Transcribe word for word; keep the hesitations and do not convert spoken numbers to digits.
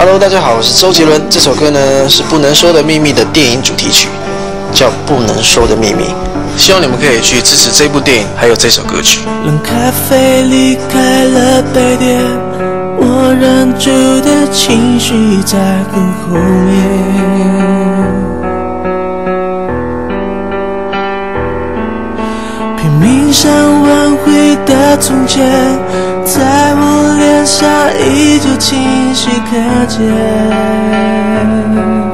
Hello， 大家好，我是周杰伦。这首歌呢是《不能说的秘密》的电影主题曲，叫《不能说的秘密》。希望你们可以去支持这部电影，还有这首歌曲。 冷咖啡离开了杯垫，我忍住的情绪在很后面，拼命想挽回的从前，在我脸上依旧清晰可见。